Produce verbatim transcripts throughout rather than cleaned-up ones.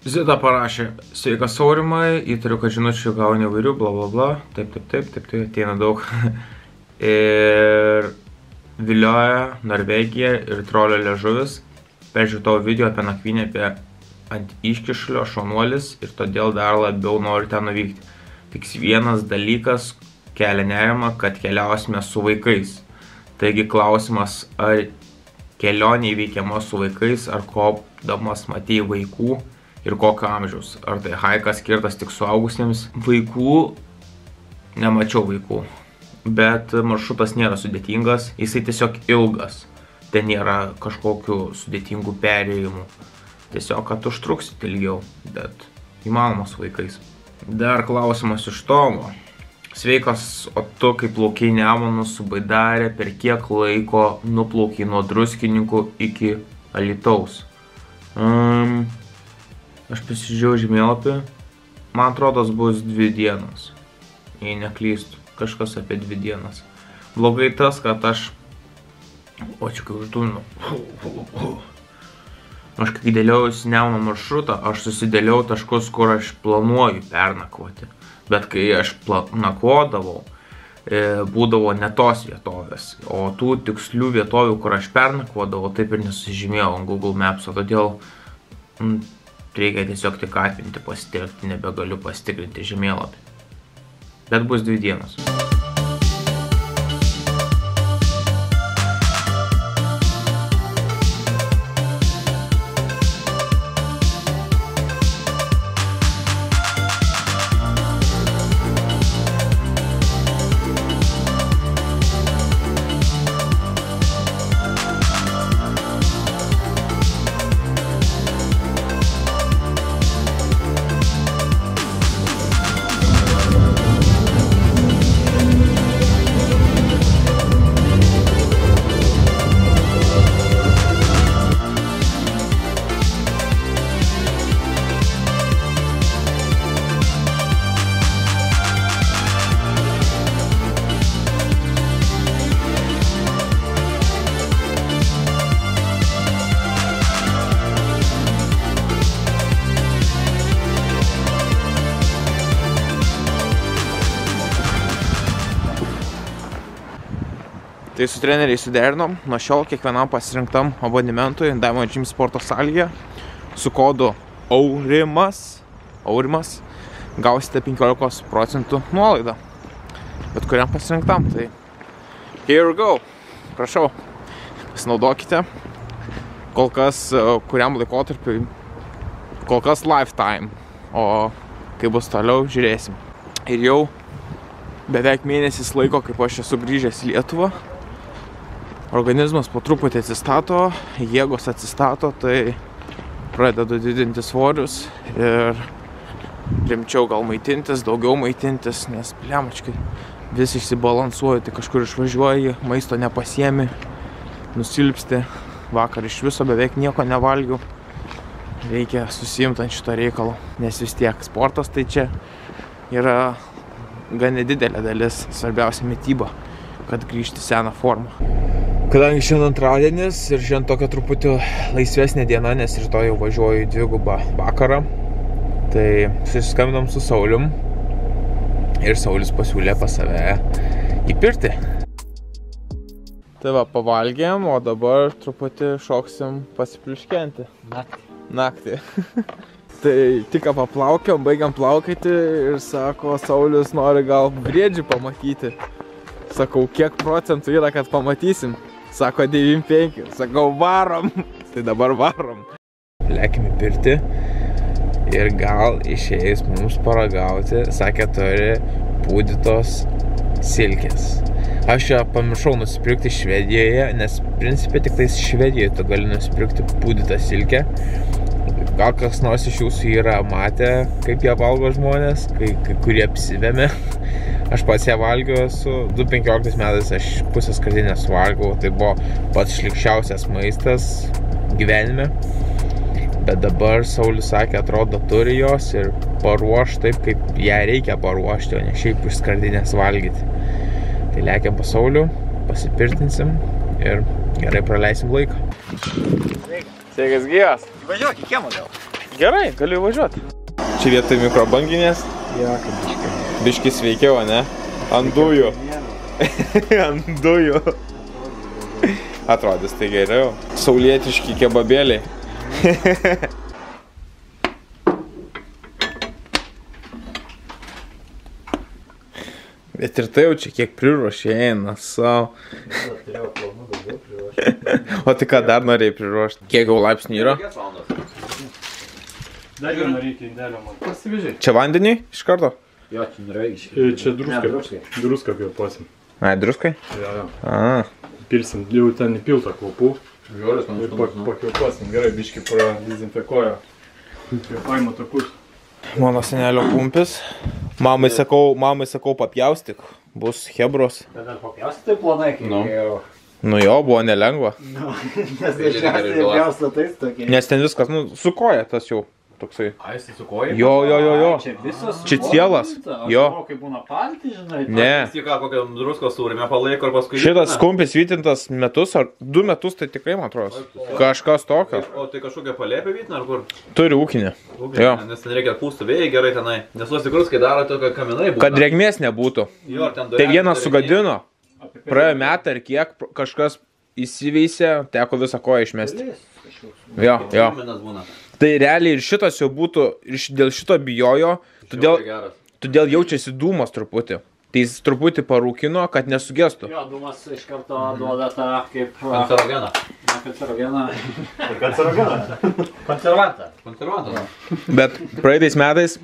Zita parašė, sveikas Aurimai, įtariu, kad žinučių gauni įvairių, bla bla bla, taip, taip, taip, taip, taip, ateina daug. Ir vilioja Norvegija ir trolio liežuvis. Peržiūrėjau tavo video apie nakvynę apie ant iškišulio šaunuolis ir todėl dar labiau noriu ten nuvykti. Tik vienas dalykas kelia nerimą, kad keliausime su vaikais. Taigi klausimas, ar kelionė įveikiama su vaikais, ar kopdamas matei vaikų ir kokio amžiaus. Ar tai haikas skirtas tik suaugusiems? Vaikų, nemačiau vaikų. Bet maršrutas nėra sudėtingas, jisai tiesiog ilgas. Ten nėra kažkokių sudėtingų perėjimų. Tiesiog, kad užtruksit ilgiau, bet įmanoma su vaikais. Dar klausimas iš Tomo. Sveikas, o tu kaip plaukiai Nemunu su Baidarė, per kiek laiko nuplaukiai nuo Druskininkų iki Alytaus? Um, aš pasižiūrėjau žemėlapį. Man atrodo, bus dvi dienos. Jei neklystu, kažkas apie dvi dienas. Blogai tas, kad aš... O čia kai uždūnu. Aš kai dėliaujusi Nemuno maršrutą, aš susidėliau taškus, kur aš planuoju pernakvoti. Bet kai aš nakvodavau, būdavo ne tos vietovės. O tų tikslių vietovių, kur aš pernakvodavau, taip ir nesusižymėjau ant Google Maps. O todėl m, reikia tiesiog tik atminti pasitikrinti, nebegaliu pasitikrinti žemėlapį. Bet bus dvi dienos. Tai su treneriai suderinom, nuo šiol kiekvienam pasirinktam abonementui Diamond Gym sporto salėje su kodu AURIMAS, AURIMAS gausite penkiolikos procentų nuolaidą. Bet kuriam pasirinktam, tai here we go. Prašau, pasinaudokite. Kol kas, kuriam laikotarpiui, kol kas lifetime, o kai bus toliau, žiūrėsim. Ir jau beveik mėnesis laiko, kaip aš esu grįžęs į Lietuvą. Organizmas po truputį atsistato, jėgos atsistato, tai pradedu didinti svorius ir rimčiau gal maitintis, daugiau maitintis, nes plemačkai vis išsibalansuoju, tai kažkur išvažiuoji, maisto nepasiemi, nusilpsti, vakar iš viso beveik nieko nevalgiau, reikia susiimti ant šito reikalo, nes vis tiek sportas tai čia yra gan nedidelė dalis, svarbiausia mityba, kad grįžti seną formą. Kadangi šiandien antradienis ir šiandien tokia truputį laisvesnė diena, nes rytoj jau važiuoju į dvigubą vakarą, tai susiskambinam su Saulium ir Saulis pasiūlė pas save į pirtį. Tai va, pavalgėm, o dabar truputį šoksim pasipliuškenti. Naktį. Naktį. Tai tik paplaukiam, baigiam plaukyti ir sako, Saulius nori gal briedžių pamatyti. Sakau, kiek procentų yra, kad pamatysim? Sako, devyniasdešimt penki. Sakau, varom. Tai dabar varom. Lekim į pirtį ir gal išėjus mums paragauti, sakė, turi pūdytos silkės. Aš čia pamiršau nusipirkti Švedijoje, nes principė tik tais Švedijoje tu gali nusipirkti pūdytą silkę. Gal kas nors iš jūsų yra matę, kaip ją valgo žmonės, kai, kai kurie apsivėmė. Aš pats ją valgiau su du tūkstančiai penkioliktais metais, aš pusę skardinės valgau, tai buvo pats šlikščiausias maistas gyvenime. Bet dabar Saulius sakė, atrodo, turi jos ir paruoš taip, kaip ją reikia paruošti, o ne šiaip iš skardinės valgyti. Tai lekiam pas Saulių, pasipirtinsim ir gerai praleisim laiką. Sveikas gyvas. Važiuok į kiemą gal. Gerai, galiu važiuoti. Čia vietoj mikrobanginės. Jo, kaip biškai. Biški sveikiau, ne? Ant dujų. Ant dujų. Atrodys tai geriau. Saulietiški kebabėliai. Bet ir tai jau čia kiek priruošė, eina savo. O tai ką dar norėjai priruošti? Kiek jau laipsnių yra? Dar vieną reikia indelio man. Pasivežiai. Čia vandeniui iš karto? Jo, čia norėgiškai. Čia druską. Druską kvepuosim. Ai, druskai? Jo, jo. A. Pilsim, jau ten įpiltą kvapų. Ir pakvepuosim. Gerai, biškai pradezinfekuoja. Kvepavimo takus. Mano senelio kumpis. Mamai sakau, mamai sakau papjaustyk. Bus hebros. Bet ar papjausti tai planai, kai Nu. jau... Nu jo, buvo nelengva. Nu, nes dažniausiai pjausto tais tokie. Nes ten viskas, nu, su koja tas jau toksai. A, jis su koja? Jo, jo, jo, jo. Čia visas... Čia cielas. Jo. O, kai būna palti, žinai. Ne. Vis ką kokią druskos sūrime palaiko ir paskui... Šitas kumpis vytintas metus, ar du metus, tai tikrai, man atrodo. Kažkas tokio. O tai kažkokia palėpė vytina ar kur? Turi ūkinį. Jo. Nes ten reikia pūstų vėjai gerai tenai. Nes tuos tikrus, kai daro tokio kaminai būna. Kad drėgmės nebūtų. Jo, ar ten Tai vienas sugadino. Praėjo metai ir kiek kažkas įsiveisė, teko visą koją išmesti. Jo, jo. Tai realiai ir šitas jau būtų, ir dėl šito bijojo, todėl, todėl jaučiasi dūmas truputį. Tai jis truputį parūkino, kad nesugestų. Jo, dūmas iš karto duoda tą kaip... Kancerogeną. Ne, kancerogeną. Kancerogeną. Konservantą. Konservantą. Bet praeitais metais,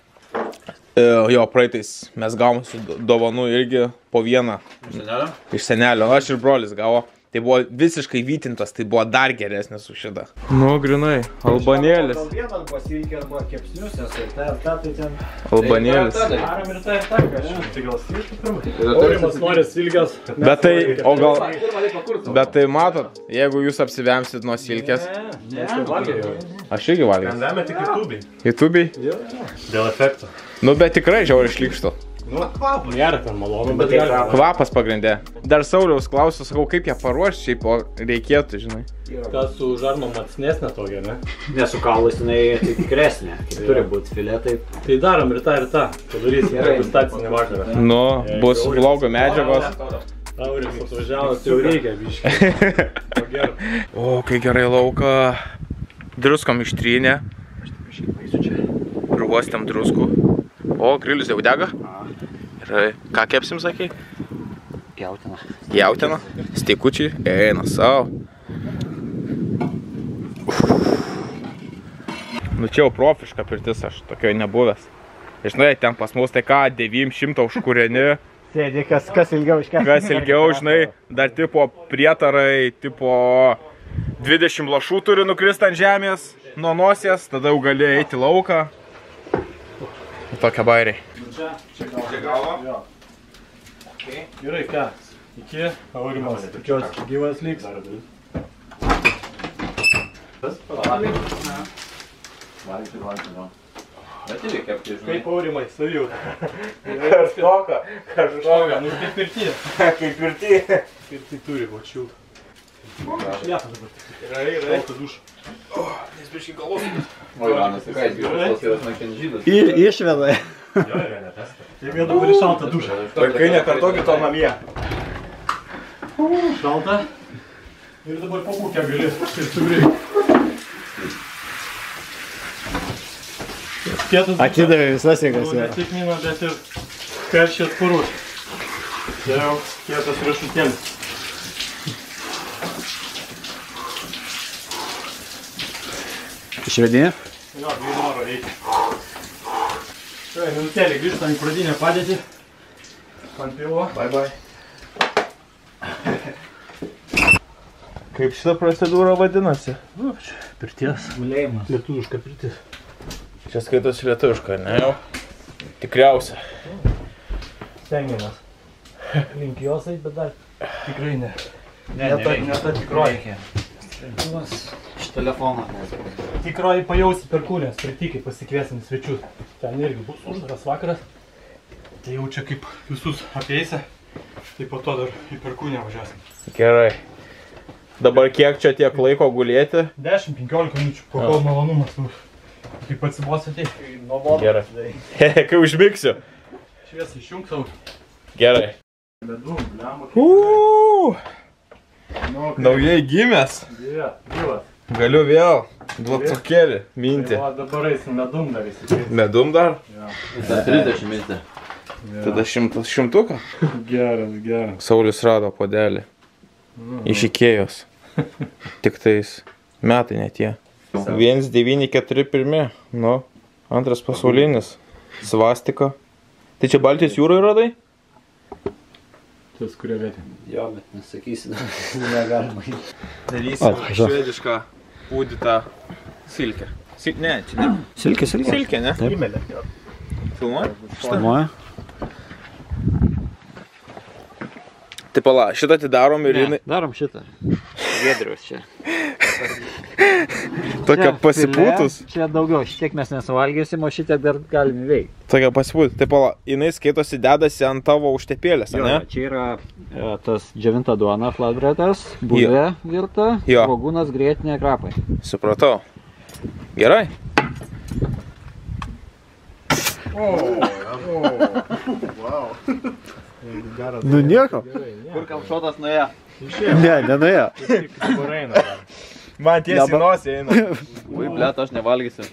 e, jo, praeitais mes gavom su dovanų irgi po vieną. Iš senelio? Iš senelio. Aš ir brolis gavo. Tai buvo visiškai vytintas, tai buvo dar geresnis už šitą. Nu, grinai, albanėlis. Gal vienas pasilkė arba kepsnius, nes tai ta ir ta, tai ten... Albanėlis. Darom ir ta ir ta, kažkaip. Tai gal silkė pirmai. Aurimas nori silkės. Bet tai, o gal... Bet tai matot, jeigu jūs apsivemsit nuo silkės. Ne, aš valgiau jau. Aš irgi valgiau. Ten lemia tik YouTube'ai. YouTube'ai? Dėl efekto. Nu, bet tikrai žiauriai šlykštu. Nu, nėra ten malonu, bet gali. Kvapas pagrindė. Dar Sauliaus klausiu, sakau, kaip ją paruošti, šiaip o reikėtų, žinai. Tas su žarnom atsnesnė tokia, ne? Nesu kaulais, jinai tai tikresnė. Turi būti filėtai. Tai darom ir tą ir tą. Padarysim degustacinį vakarą. Nu, bus vlogo medžiagos. Auris atvažiavo, tai jau reikia biškai. O, kai gerai lauką. Druskom ištrynė. Ruostėm druskų. O, grilius jau dega. Ir ką kepsim, sakai? Jautiena. Jautiena. Steikučiai. Eina savo. Nu čia jau profiška pirtis, aš tokio nebuvęs. Žinai, ten pas mus tai ką, devyni šimtai užkūreni. Sėdė, kas, kas ilgiau iškės. Kas ilgiau, žinai, dar tipo prietarai, tipo dvidešimt lašų turi nukrist ant žemės nuo nosies, tada jau gali eiti lauką. Tokia bairiai. Čia, čia Čia galva? Jo. Gerai, ką? Iki, Aurimas, tikiuosi gyvas liks. Tas pavalgyk. Valgyti, valgyti, no. Bet irgi kepti, žinai. Kaip Aurimai, savijauta. Kažkoka, Kažkokia, nu kaip pirty. Kaip pirty. Pirty turi būt šilta. Šlieta dabar tik. Gerai, gerai. Šalta duša. Nes biškai galvos. O, Iranas, tai ką, jis gyvas, yra snakin žydas. Išveda. Jo, yra netesta. Jeigu jie dabar į šaltą dušą. Vaikai nekartokit to namie. Šalta. Ir dabar pabūkę gali ir sugrįžti. Atidavė visas jėgas. Ne tik mino, bet ir karščiai atsparus. Geriau kietas riešutėlis. Išvedinė? Jo, dviejų noro reikia. Štai, minutėlį grįžtam į pradinę padėtį. Ant pilo. Bye bye. Kaip šita procedūra vadinasi? Nu, čia pirties. Mulėjimas. Lietuviška pirtis. Čia skaitosi lietuviška, ne jau? Tikriausia. Stengiamės. Link jos eit, bet dar tikrai ne. Ne, ne, ta, ne ta tikroji. Sprendimas iš telefono. Tikroji pajausi per kūnės, pritikai pasikviesim svečius. Ten irgi bus uždaras vakaras. Tai jau čia kaip visus apeisi, tai po to dar į perkūnę važiuosim. Gerai. Dabar kiek čia tiek laiko gulėti? dešimt penkiolika minučių, po kol malonumas bus. Kaip atsibos atei? Gerai. Kai užmigsiu. Šviesą išjung savo. Gerai. Ledum, bliamą. Uuu. Naujai gimęs. Gyvė, gyvas. Galiu vėl duot cukėlį, minti. O dabar eisim medum dar įsikreipti. Medum dar? Dar trisdešimt minti. Tada šimtas šimtuką. Geras, geras. Saulius rado puodelį. Iš Ikėjos. Tik tais metai net jie. vienas devyni keturi pirmi. Nu, antras pasaulinis. Svastika. Tai čia Baltijos jūroje radai? Tas, kurie vietė. Jo, bet nesakysi, negalima. Darysim švedišką pūdytą silkę. Sil... Ne, čia ne. Silkė, silkė. Silkė, ne? Įmelė. Filmuoja? Filmuoja. Tai pala, šitą atidarom ir jinai... Darom šitą. Giedriaus čia. Tokia pasipūtus. Čia daugiau, šitiek mes nesuvalgysim, o šitiek dar galim įveikti. Tokia pasipūtus. Tai pala, jinai skaitosi dedasi ant tavo užtepėlės, Jo, ne? čia yra e, tas džiovinta duona, flatbreadas, bulvė virta, Jo. svogūnas, grietinė, krapai. Supratau. Gerai. Nu nieko. Kur kamšotas nuėjo? Ne, nenuėjo. Dabar eina dar. Man tiesiai nosį eina. Ui, blėt, aš nevalgysiu.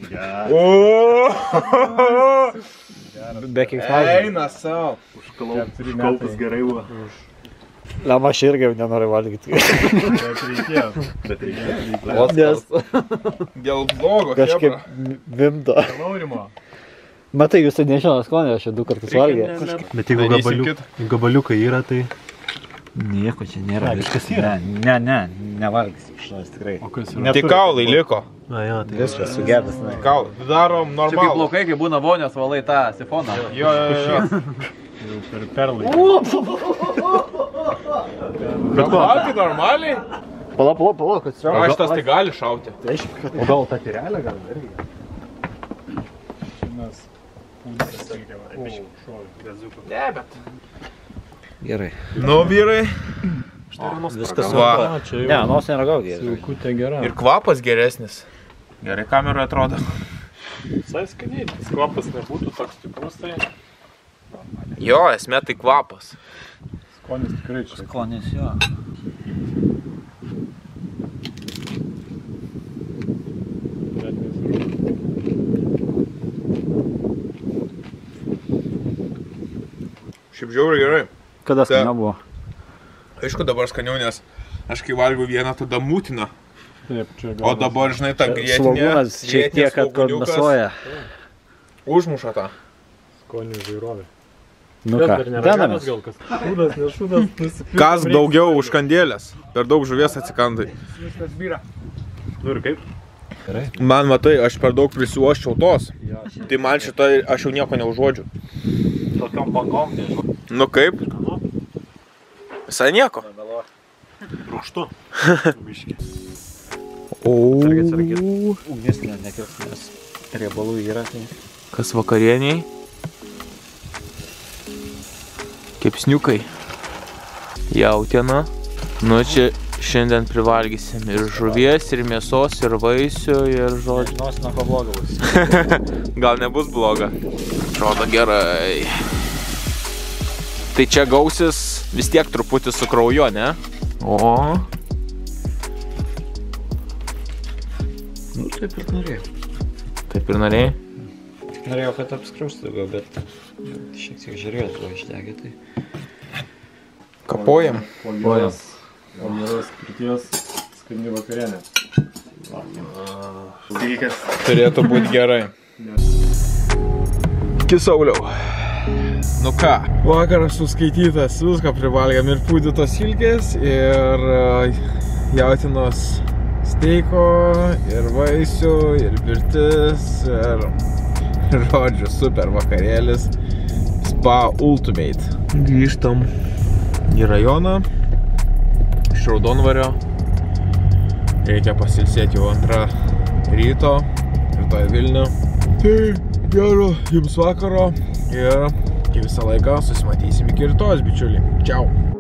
Be kiksmažodžių. Eina savo. Užkaltas gerai buvo. Lama aš irgi nenoriu valgyti. Bet reikėjo. Bet reikėjo. Nes Dėl blogo, kažkaip vimdo. Laurimo. Matai, jūs tai nežinau skonį, aš jau du kartus valgė. Bet jeigu Darysim gabaliu, kitą. gabaliukai yra, tai... Nieko čia nėra. A, viskas yra? Ne, ne, ne, nevalgysim šios tikrai. O kas yra? Tik kaulai liko. Na jo, tai Viskas sugedęs. Kaulai. Darom Čia kaip normalų. plaukai, kai būna vonios, valai tą sifoną. Jo, jo, jo. jau per perlai. Bet valgai normaliai? Pala, pala, pala, kad srauga. Aš tai gali šauti. O gal tą tyrelę gal irgi? Šiandienas kūdės irgi va. O, šovė, gaziuko. Ne, bet. Gerai. Nu, vyrai. Viskas Va. A, čia jau. Ne, nos neragau gerai. Silkutė gera. Ir kvapas geresnis. Gerai kameroje atrodo. Visai skaniai, tas kvapas nebūtų toks stiprus, tai Jo, esmė tai kvapas. skonis tikrai čia. Skonis, jo. Bet nesirūp. Šiaip žiauriai gerai. Kada skaniau buvo? Aišku, dabar skaniau, nes aš kai valgiau vieną, tada mūtina. Taip, čia O dabar, žinai, ta grietinė. Slogunas šiek tiek atkondensuoja. Užmuša tą. Skonių žairovė. Nu Bet ką, dar nėra denamės. gal kas. Šūdas, ne šūdas, nusipirkam. Kas daugiau užkandėlės? Per daug žuvies atsikandai. Viskas byra. Nu ir kaip? Man matai, aš per daug prisiuoščiau tos. Tai man šitą aš jau nieko neužuodžiu. Tokiom bangom, nežinau. Nu kaip? Visai nieko. Rūkštu. Biški. Sargit, sargit. Ugnis ne, nekirs, nes riebalų yra. Tai... Kas vakarieniai? Kepsniukai. Jautiena. Nu čia šiandien privalgysim ir žuvies, ir mėsos, ir vaisių, ir žodžių. Žinosi, nuo ko bloga bus. Gal nebus bloga. Atrodo gerai. Tai čia gausis vis tiek truputį su krauju, ne? O. Nu, taip ir norėjau. Taip ir norėjai? Norėjau, kad apskriausti daugiau, bet šiek tiek žiūrėjau, buvo išdegė, tai... Kapojam. Po geros, po geros pirties skani vakarienė. Tikėkės. Turėtų būti gerai. Kisauliau. Nu ką, vakaras suskaitytas, viską privalgėm ir pūdytos silkės, ir jautinos steiko, ir vaisių, ir pirtis, ir žodžiu, super vakarėlis. Spa Ultimate. Grįžtam į rajoną iš Raudondvario. Reikia pasilsėti jau antrą ryto, rytoj Vilnių. Tai gero jums vakaro ir kaip visą laiką susimatysim iki rytojos, bičiuliai. Čiau.